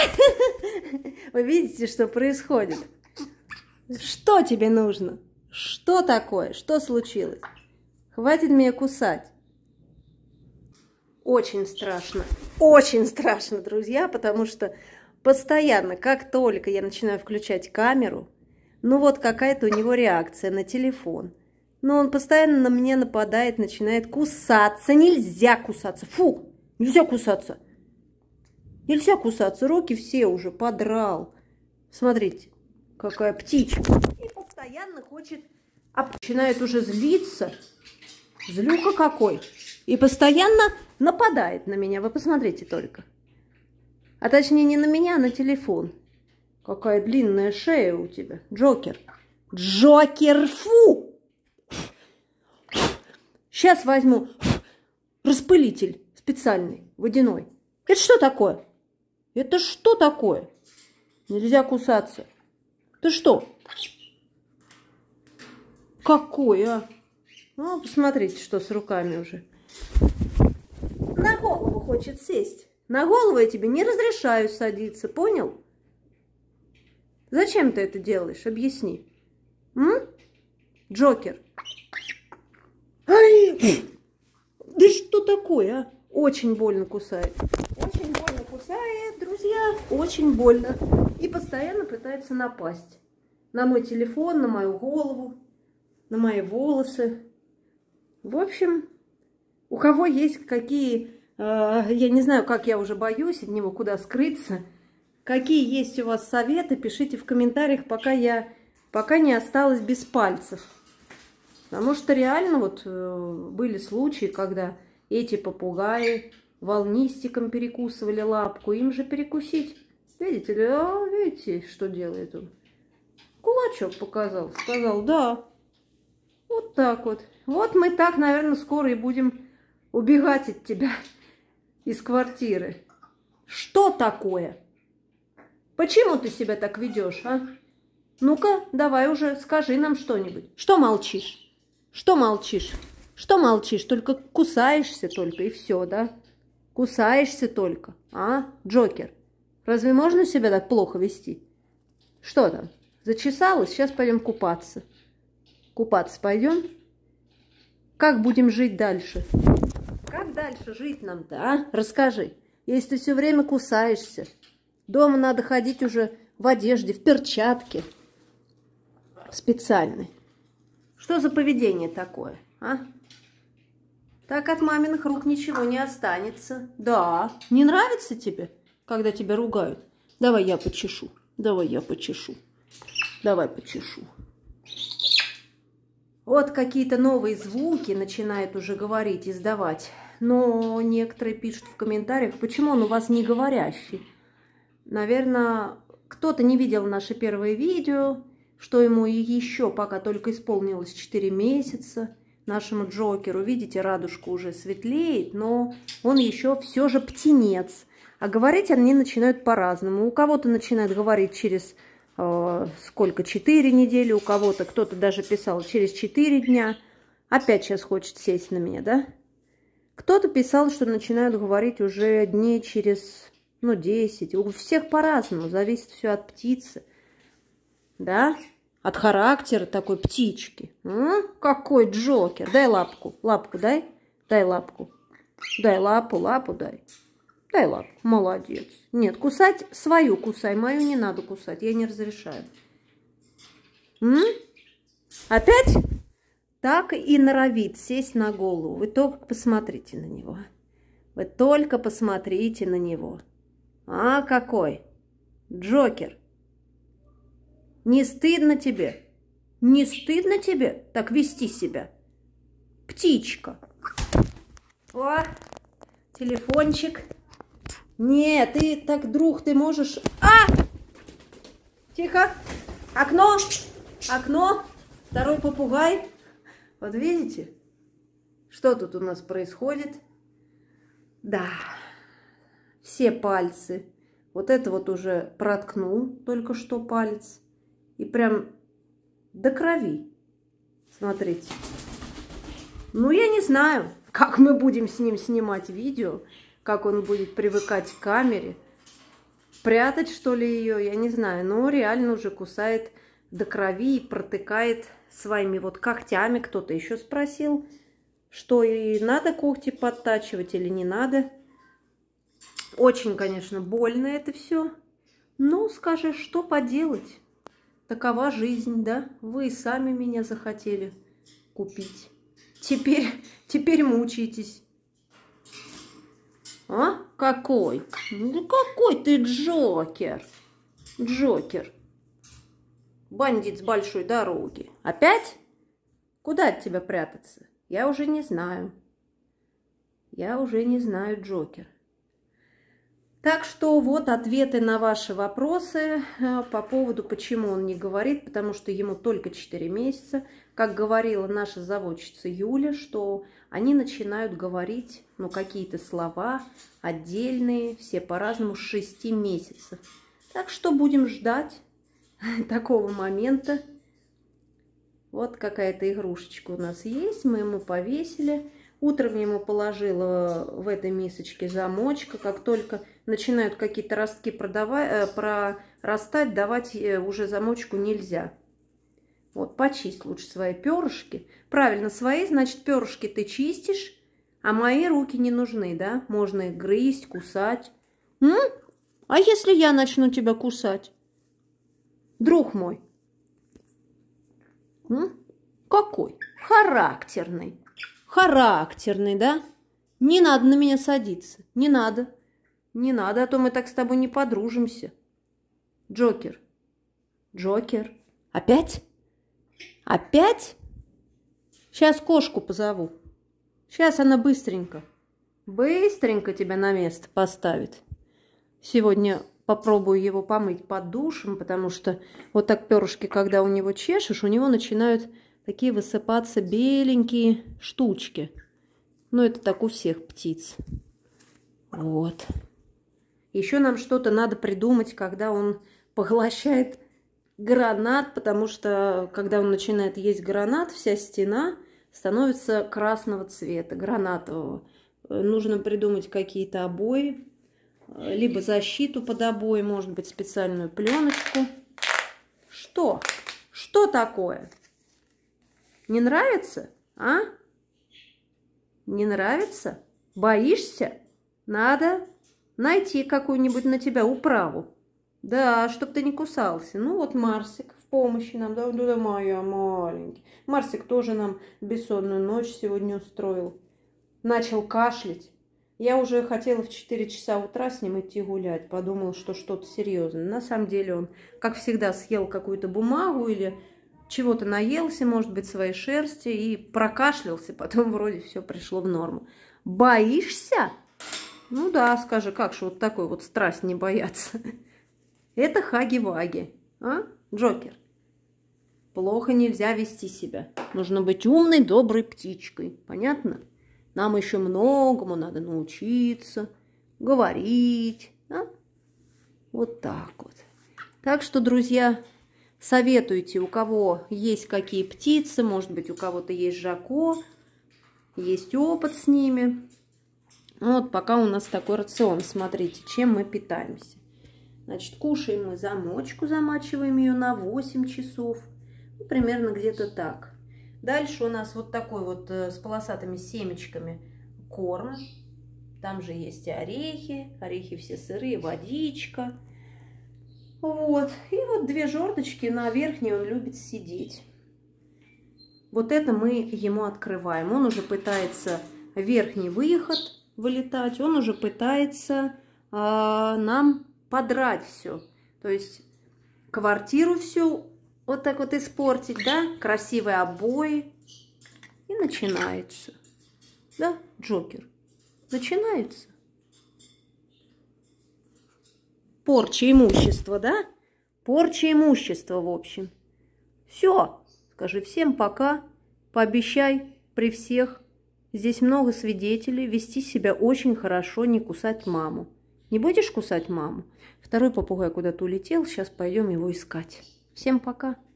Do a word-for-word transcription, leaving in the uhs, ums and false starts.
Вы видите, что происходит? Что тебе нужно? Что такое? Что случилось? Хватит меня кусать. Очень страшно. Очень страшно, друзья, потому что постоянно, как только я начинаю включать камеру, ну вот какая-то у него реакция на телефон. Но он постоянно на меня нападает, начинает кусаться. Нельзя кусаться. Фу, нельзя кусаться. Нельзя кусаться. Руки все уже подрал. Смотрите, какая птичка. И постоянно хочет, а начинает уже злиться. Злюка какой. И постоянно нападает на меня. Вы посмотрите только. А точнее не на меня, а на телефон. Какая длинная шея у тебя. Джокер. Джокер, фу! Сейчас возьму распылитель специальный, водяной. Это что такое? Это что такое? Нельзя кусаться. Ты что? Какой, а? Ну, посмотрите, что с руками уже. На голову хочет сесть. На голову я тебе не разрешаю садиться, понял? Зачем ты это делаешь? Объясни. М? Джокер. Ай! Да что такое, а? Очень больно кусает. Очень больно кусает, друзья. Очень больно. И постоянно пытается напасть. На мой телефон, на мою голову, на мои волосы. В общем, у кого есть какие... Э, я не знаю, как я уже боюсь от него, куда скрыться. Какие есть у вас советы, пишите в комментариях, пока я... Пока не осталась без пальцев. Потому что реально вот э, были случаи, когда эти попугаи волнистиком перекусывали лапку. Им же перекусить. Видите ли? А, видите, что делает он? Кулачок показал. Сказал, да. Вот так вот. Вот мы так, наверное, скоро и будем убегать от тебя из квартиры. Что такое? Почему ты себя так ведешь, а? Ну-ка, давай уже, скажи нам что-нибудь. Что молчишь? Что молчишь? Что молчишь? Только кусаешься только и все, да? Кусаешься только, а? Джокер, разве можно себя так плохо вести? Что там? Зачесалась? Сейчас пойдем купаться. Купаться пойдем? Как будем жить дальше? Как дальше жить нам-то, а? Расскажи. Если ты все время кусаешься, дома надо ходить уже в одежде, в перчатке специальной. Что за поведение такое, а? Так от маминых рук ничего не останется. Да, не нравится тебе, когда тебя ругают? Давай я почешу, давай я почешу, давай почешу. Вот какие-то новые звуки начинает уже говорить, издавать. Но некоторые пишут в комментариях, почему он у вас не говорящий. Наверное, кто-то не видел наше первое видео, что ему еще пока только исполнилось четыре месяца, нашему Джокеру. Видите, радужка уже светлеет, но он еще все же птенец. А говорить они начинают по-разному. У кого-то начинает говорить через э, сколько, четыре недели, у кого-то, кто-то даже писал через четыре дня. Опять сейчас хочет сесть на меня, да? Кто-то писал, что начинают говорить уже дней через, ну, десять. У всех по-разному, зависит все от птицы. Да? От характера такой птички. М? Какой Джокер. Дай лапку. Лапку дай. Дай лапку. Дай лапу, лапу дай. Дай лапку. Молодец. Нет, кусать свою кусай. Мою не надо кусать. Я не разрешаю. М? Опять? Так и норовит сесть на голову. Вы только посмотрите на него. Вы только посмотрите на него. А, какой? Джокер. Не стыдно тебе? Не стыдно тебе так вести себя? Птичка. О, телефончик. Нет, ты так, друг, ты можешь... А! Тихо. Окно. Окно. Второй попугай. Вот видите, что тут у нас происходит? Да, все пальцы. Вот это вот уже проткнул только что палец. И прям до крови. Смотрите. Ну, я не знаю, как мы будем с ним снимать видео, как он будет привыкать к камере. Прятать, что ли, ее, я не знаю. Но реально уже кусает до крови и протыкает своими вот когтями. Кто-то еще спросил, что и надо когти подтачивать или не надо. Очень, конечно, больно это все. Ну, скажи, что поделать? Такова жизнь, да? Вы сами меня захотели купить. Теперь, теперь мучаетесь. А? Какой? Ну, какой ты Джокер? Джокер. Бандит с большой дороги. Опять? Куда от тебя прятаться? Я уже не знаю. Я уже не знаю, Джокер. Так что вот ответы на ваши вопросы по поводу, почему он не говорит, потому что ему только четыре месяца. Как говорила наша заводчица Юля, что они начинают говорить, ну, какие-то слова отдельные, все по-разному, с шести месяцев. Так что будем ждать такого момента. Вот какая-то игрушечка у нас есть, мы ему повесили. Утром ему положила в этой мисочке замочка. Как только начинают какие-то ростки продавать, прорастать, давать уже замочку нельзя. Вот, почисть лучше свои перышки. Правильно, свои, значит, перышки ты чистишь, а мои руки не нужны, да? Можно их грызть, кусать. М? А если я начну тебя кусать? Друг мой. М? Какой? Характерный. Характерный, да? Не надо на меня садиться. Не надо. Не надо, а то мы так с тобой не подружимся. Джокер. Джокер. Опять? Опять? Сейчас кошку позову. Сейчас она быстренько, быстренько тебя на место поставит. Сегодня попробую его помыть под душем, потому что вот так перышки, когда у него чешешь, у него начинают такие высыпаться беленькие штучки. Ну, это так у всех птиц. Вот. Еще нам что-то надо придумать, когда он поглощает гранат, потому что, когда он начинает есть гранат, вся стена становится красного цвета, гранатового. Нужно придумать какие-то обои, либо защиту под обои, может быть, специальную пленочку. Что? Что такое? Не нравится? А? Не нравится? Боишься? Надо найти какую-нибудь на тебя управу. Да, чтоб ты не кусался. Ну вот Марсик в помощи нам. Да, да, моя маленький. Марсик тоже нам бессонную ночь сегодня устроил. Начал кашлять. Я уже хотела в четыре часа утра с ним идти гулять. Подумала, что что-то серьезное. На самом деле он, как всегда, съел какую-то бумагу или чего-то наелся, может быть, своей шерсти и прокашлялся. Потом вроде все пришло в норму. Боишься? Ну да, скажи, как же вот такой вот страсть не бояться? Это хаги-ваги, а, Джокер? Плохо нельзя вести себя. Нужно быть умной, доброй птичкой. Понятно? Нам еще многому надо научиться, говорить. А? Вот так вот. Так что, друзья, советуйте, у кого есть какие птицы, может быть, у кого-то есть жако, есть опыт с ними. Вот пока у нас такой рацион. Смотрите, чем мы питаемся. Значит, кушаем мы замочку, замачиваем ее на восемь часов. Ну, примерно где-то так. Дальше у нас вот такой вот э, с полосатыми семечками корм. Там же есть и орехи. Орехи все сырые, водичка. Вот. И вот две жердочки, на верхней он любит сидеть. Вот это мы ему открываем. Он уже пытается верхний выход вылетать. Он уже пытается э, нам подрать все. То есть квартиру всю вот так вот испортить, да? Красивые обои. И начинается. Да, Джокер? Начинается. Порча имущества, да? Порча имущества, в общем. Все. Скажи всем пока. Пообещай при всех. Здесь много свидетелей. Вести себя очень хорошо, не кусать маму. Не будешь кусать маму? Второй попугай куда-то улетел. Сейчас пойдем его искать. Всем пока.